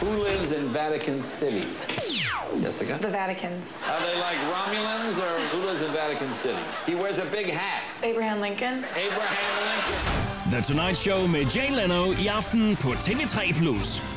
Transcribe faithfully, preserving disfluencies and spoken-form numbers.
Who lives in Vatican City? Jessica? The Vaticans. Are they like Romulans, or who lives in Vatican City? He wears a big hat. Abraham Lincoln. Abraham Lincoln. The Tonight Show med Jay Leno i aften på T V tre plus.